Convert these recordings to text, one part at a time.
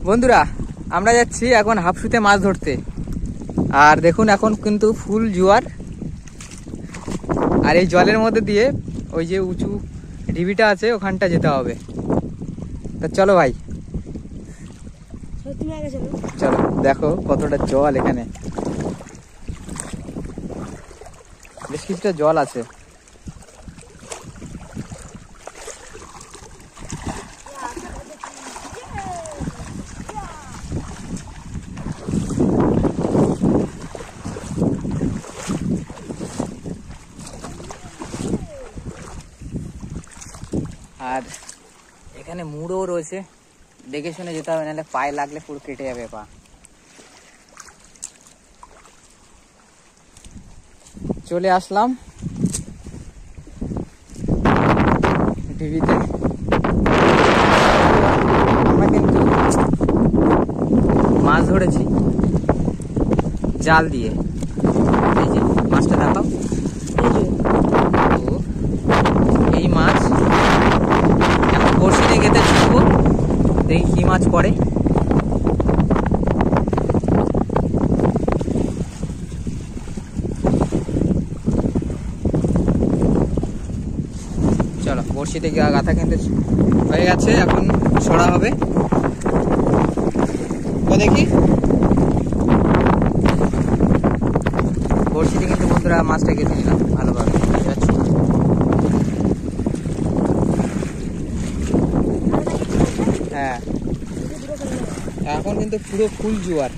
বন্ধুরা আমরা যাচ্ছি এখন হাফসুতে মাছ ধরতে। আর দেখুন এখন কিন্তু ফুল জোয়ার, আর এই জলের মধ্যে দিয়ে ওই যে উঁচু ঢিবিটা আছে ওখানটা যেতে হবে। তা চলো ভাই, চলো দেখো কতটা জল এখানে, বেশ কিছুটা জল আছে। আর এখানে মুড়ও রয়েছে, দেখে শুনে যেতে হবে, নাহলে পায়ে লাগলে পুরো কেটে যাবে পা। চলে আসলাম টিভিতে। আমরা কিন্তু মাছ ধরেছি জাল দিয়ে। এই যে মাছটা দেখাও, এই মাছ এখন বড়শিতে গেতে ছুটবো, দেখি কি মাছ পড়ে। চলো বড়শিতে গাথা কিন্তু হয়ে গেছে, এখন ছড়া হবে। তো দেখি বড়শিতে কিন্তু বন্ধুরা মাছটা গেঁথে নিলাম ভালোভাবে। হ্যাঁ এখন কিন্তু পুরো ফুল জোয়ার।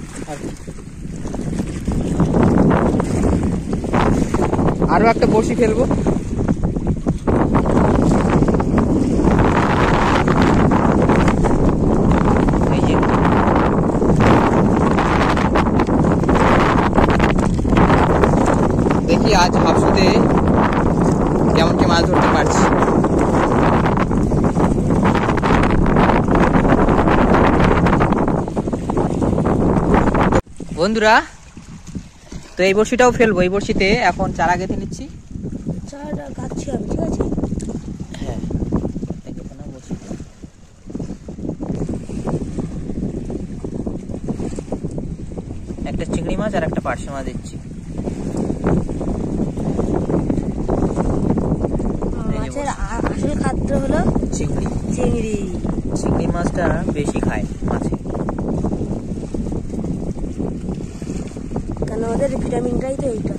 আরো একটা বড়শি ফেলবো। এই যে দেখি আজ হাফসুতে কেমন কি মাছ ধরতে পারছি। বন্ধুরা তো এই বড়শিটাও ফেলবো, এই বড়শিতে এখন চারা গেঁথে নিচ্ছি। চারাটা গাচ্ছি আমি, ঠিক আছে? হ্যাঁ একটা চিংড়ি মাছ আর একটা পার্শে মাছ দিচ্ছি। মাছের আসল খাদ্য হলো চিংড়ি। চিংড়ি। চিংড়ি মাছটা বেশি খায় মাছে, কেন ওদের ভিটামিনটাই তো এইটা।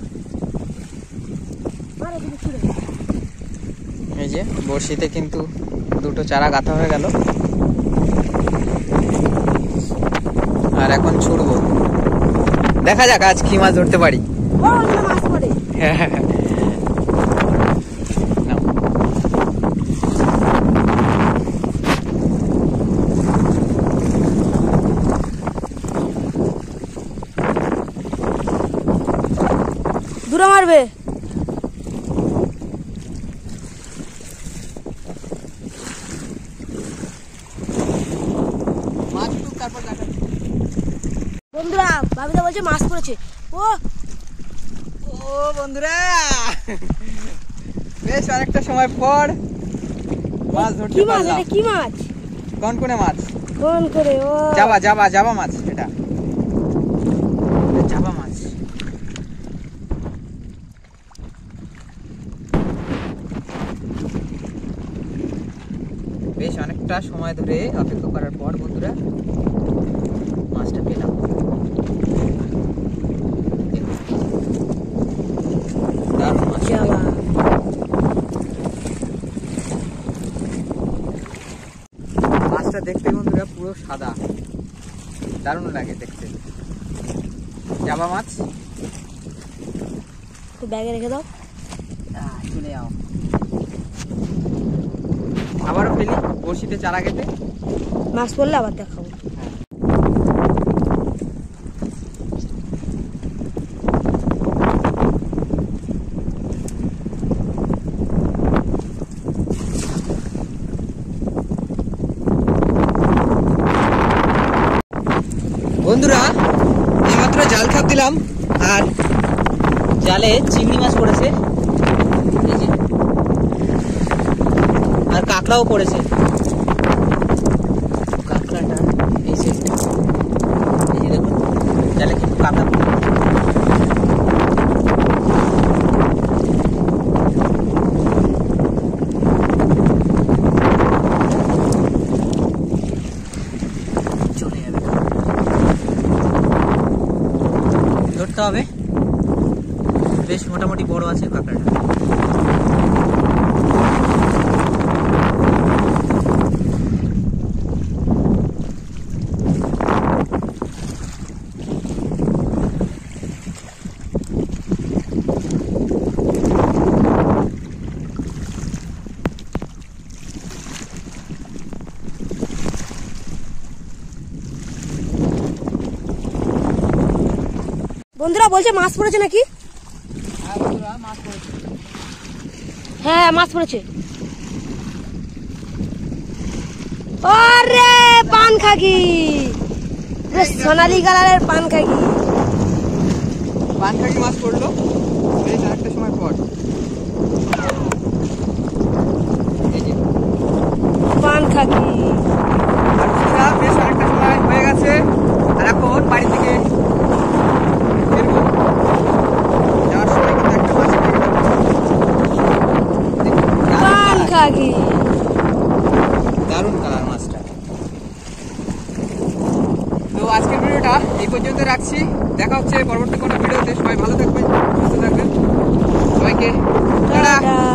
এই যে বড়শিতে কিন্তু দুটো চারা গাঁথা হয়ে গেল, আর এখন ছুড়বো, দেখা যাক আজ কি মাছ ধরতে পারি। মাছ পড়ে। হ্যাঁ দূরে মারবে। বন্ধুরা বাবিদা বলছে মাছ পড়েছে। ও ও বন্ধুরা বেশ অনেকটা সময় পর মাছ ধরতে কি মাছ? পারলাম। এটা কি মাছ? কনকনে মাছ। কোন করে? ও জাবা জাবা জাবা মাছ, এটা জাবা মাছ। বেশ অনেকটা সময় ধরে অপেক্ষা করার পর বন্ধুরা মাছটা পেলাম। দারুণ মাছ। জাবা। মাছটা দেখতে বন্ধুরা পুরো সাদা, দারুণ লাগে দেখতে। জাবা মাছ। ব্যাগে রেখে দাও। চলে যাও, আবারও ফেলি বড়শিতে চারা গেঁথে। মাছ পড়লে আবার দেখাবো। বন্ধুরা এইমাত্র জাল খাপ দিলাম, আর জালে চিংড়ি মাছ পড়েছে, এই যে, আর কাঁকড়াও পড়েছে। কাঁকড়াটা এই হবে। বেশ মোটামুটি বড় আছে কাঁকড়াটা। বন্ধুরা বলছে মাছ পড়েছে নাকি? হ্যাঁ মাছ পড়েছে। আরে পান খাকি, সোনালি কালারের পান খাকি। পান খাকি মাছ পড়লো বেশ একটা সময় পর। পান খাকি আর বন্ধুরা বেশ অনেকটা সময় হয়ে গেছে, আর এখন বাড়ি থেকে ফিরবো। যাওয়ার সময় কিন্তু একটা মাছ পেয়ে গেলাম। পান খাকি। দারুণ কালার মাছটা। তো আজকের ভিডিওটা এই পর্যন্ত রাখছি। দেখা হচ্ছে পরবর্তী কোনো ভিডিওতে। সবাই ভালো থাকবেন, সুস্থ থাকবেন। সবাইকে টাটা।